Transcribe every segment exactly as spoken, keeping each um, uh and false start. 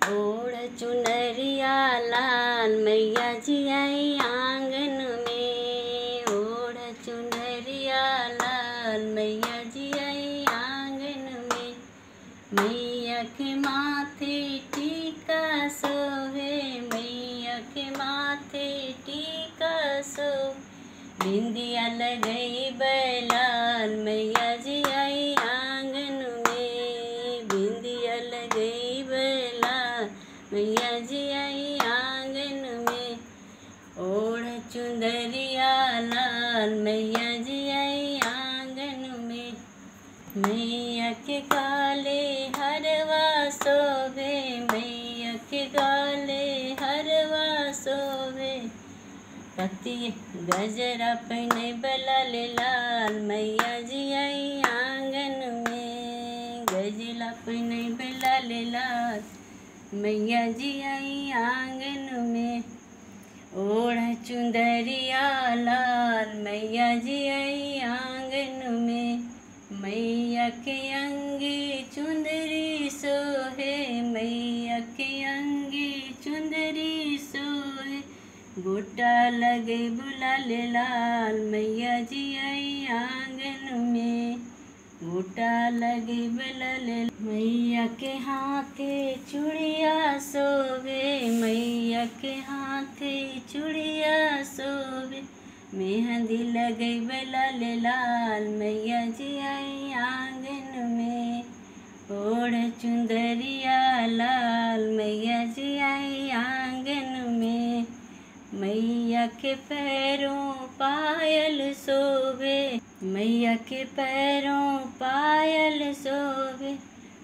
ओढ़ चुनरिया लाल मैया जी आई आंगन में। ओढ़ चुनरिया लाल मैया जी आई आंगन में। मैया के माथे टीका सोहे, मैया के माथे टीका सो। बिंदिया लगई बैलाल मैया जी आई आंगन में। बिंदिया लगई बैलाल मैया जी आई आंगन में। ओढ़ चुंदरिया लाल मैया जी आई आंगन में। मैया के गाले हरवा सोभे, मैया के गाले हरवा सोभे। पति गजरा पहने बलाल लाल मैया जी आई आंगन में। गजरा पहने बलाल लाल मैया जी आई आंगन में। ओढ़ चुंदरिया लाल मैया जी आई आंगन में। मैया के अंगे चुंदरी सोहे, मैया के अंगे चुंदरी सोहे। गोटा लगे बुलाल लाल मैया जी आई आंगन में। गोटा लगे बुलाल मैया के हाथे चूड़िया सोवे, मैया के हाथे चूड़िया सोवे। मेहंदी लगे बलाल लाल मैया जी आई आंगन में। ओढ़ चुंदरिया लाल मैया जी आई आंगन में। मैया के पैरों पायल सोवे, मैया के पैरों पायल सोवे।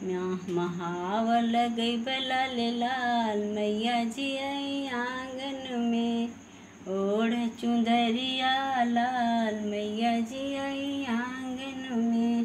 महावर लगे बलाल लाल मैया जी आई आंगन में। ओढ़ चुंदरिया लाल मैया जी आई आंगन में।